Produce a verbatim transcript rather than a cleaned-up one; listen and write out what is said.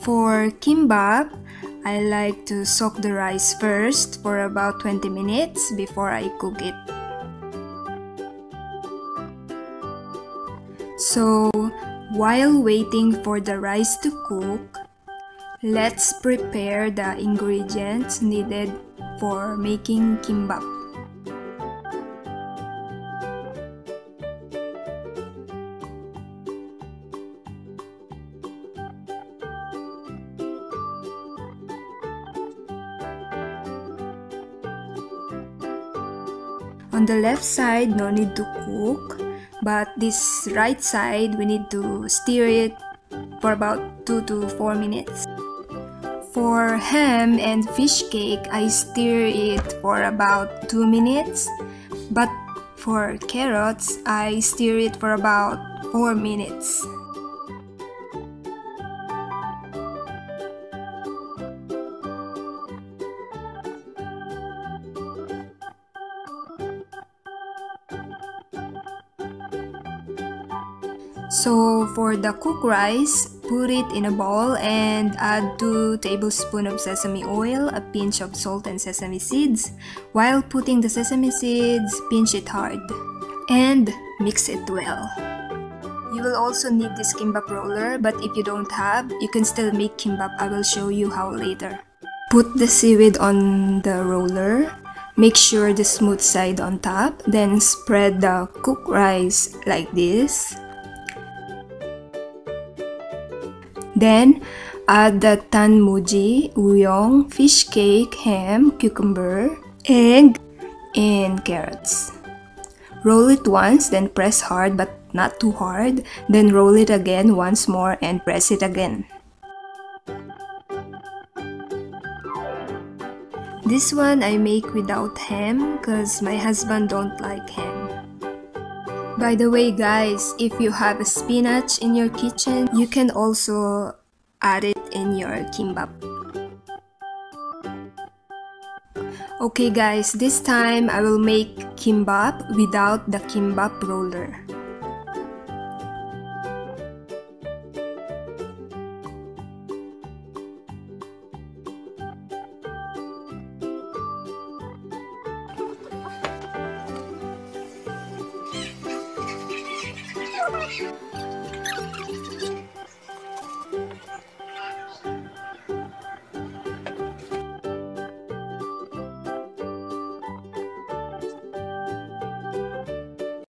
For kimbap, I like to soak the rice first for about twenty minutes before I cook it. So, while waiting for the rice to cook, let's prepare the ingredients needed for making kimbap. On the left side, no need to cook, but this right side, we need to stir it for about two to four minutes. For ham and fish cake, I stir it for about two minutes, but for carrots, I stir it for about four minutes. So for the cooked rice, put it in a bowl and add two tablespoons of sesame oil, a pinch of salt and sesame seeds. While putting the sesame seeds, pinch it hard and mix it well. You will also need this kimbap roller, but if you don't have, you can still make kimbap. I will show you how later. Put the seaweed on the roller. Make sure the smooth side on top, then spread the cooked rice like this. Then, add the tanmuji, uyong, fish cake, ham, cucumber, egg, and carrots. Roll it once, then press hard but not too hard. Then roll it again once more and press it again. This one I make without ham because my husband don't like ham. By the way guys, if you have a spinach in your kitchen, you can also add it in your kimbap. Okay guys, this time I will make kimbap without the kimbap roller.